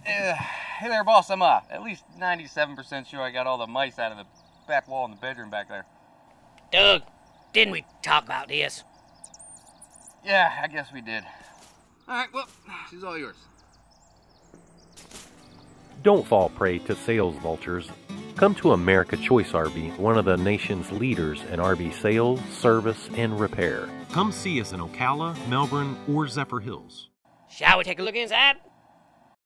Hey there, boss. I'm at least 97% sure I got all the mice out of the back wall in the bedroom back there. Doug, didn't we talk about this? Yeah, I guess we did. All right, well, she's all yours. Don't fall prey to sales vultures. Come to America Choice RV, one of the nation's leaders in RV sales, service, and repair. Come see us in Ocala, Melbourne, or Zephyrhills. Shall we take a look inside?